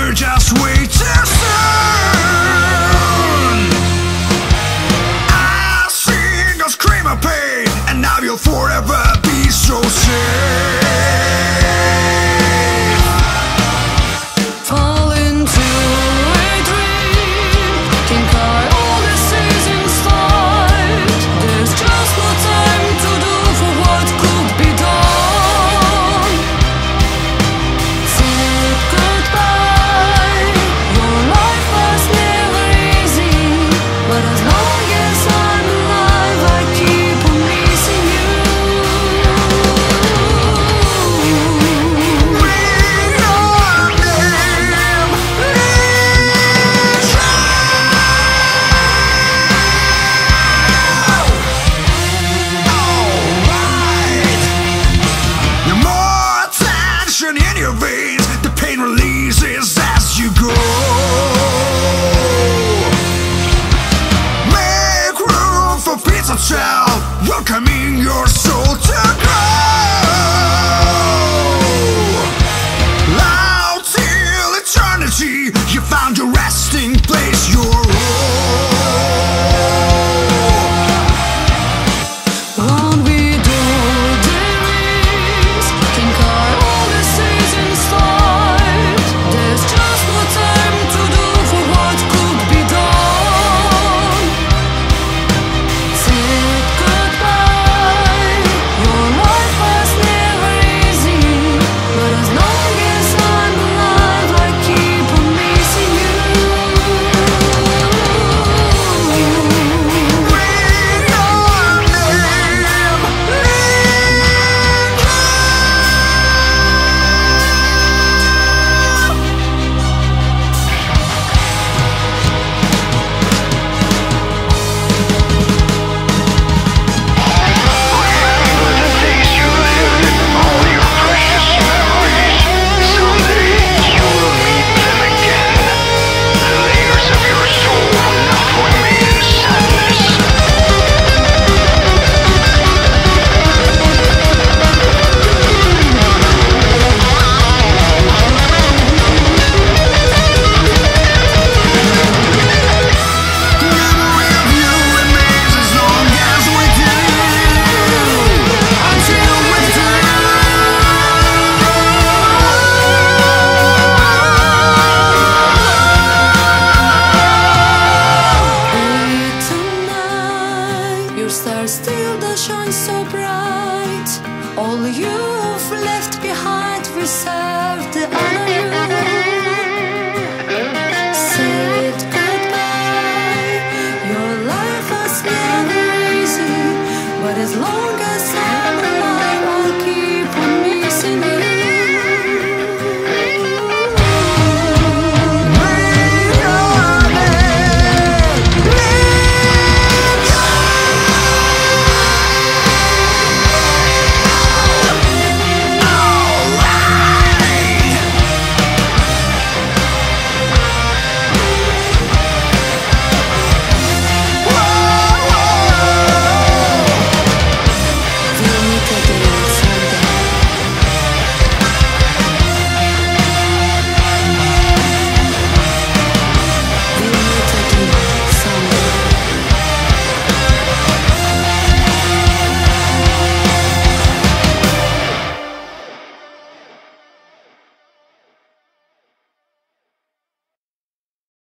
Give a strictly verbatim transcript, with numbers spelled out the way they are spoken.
we're just way too soon. I sing a scream of pain, and now you'll forever be so safe. Fall into a dream, think I all the seasons slide. There's just no time to do for what could be done. Said goodbye, your life was never easy, but as long as I'm alive I keep on missing you. In your veins, the pain releases as you go. Make room for peace and child, welcoming your soul to grow. Loud till eternity,